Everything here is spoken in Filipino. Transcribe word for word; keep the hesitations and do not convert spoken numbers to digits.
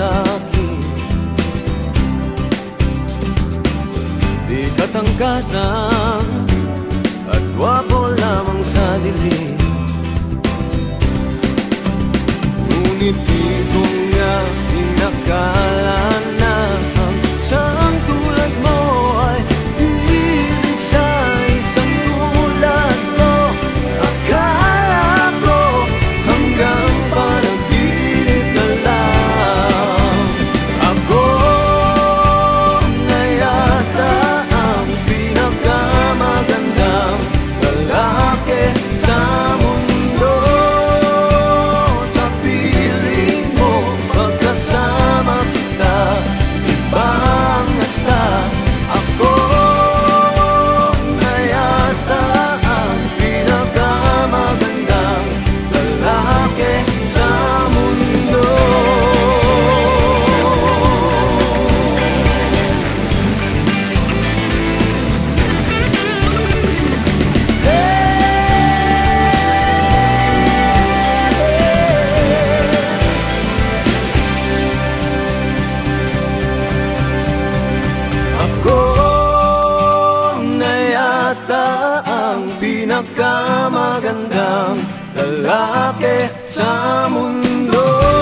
sa'kin. Di katangkatang at gwapo lamang sa dilim, ngunit di ko nga inakala na ang isang tulad mo ay hilig sa isang tulad ko. Akala ko hanggang panaginip na lang. Ako na yata ang pinakamagandang lalaki sa mundo. Sa piling mo pagkasama kita, ibang hasta. Ako na yata ang pinakamagandang lalaki sa mundo. Ako na yata ang pinakamagandang lalaki sa mundo.